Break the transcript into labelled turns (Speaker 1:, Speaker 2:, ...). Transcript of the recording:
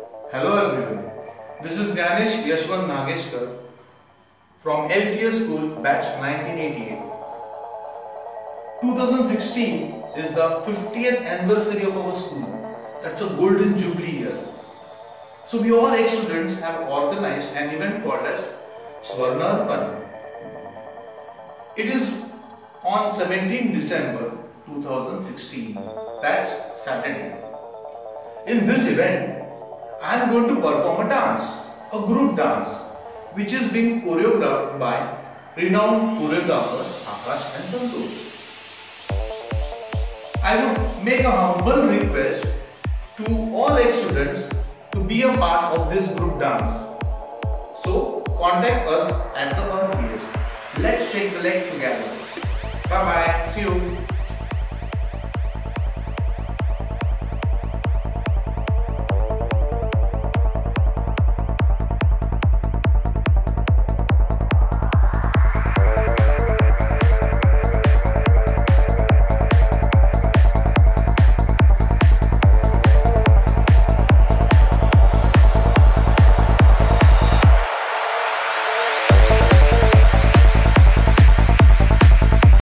Speaker 1: Hello everyone, this is Gyanesh Yashwant Nageshkar from LTS School batch 1988. 2016 is the 50th anniversary of our school. That's a golden jubilee year. So we all ex-students have organized an event called as Swarnarpan. It is on 17 December 2016. That's Saturday. In this event, I am going to perform a dance, a group dance, which is being choreographed by renowned choreographers Akash and Santosh. I would make a humble request to all ex-students to be a part of this group dance. So contact us at the earliest. Let's shake the leg together. Bye bye. See you.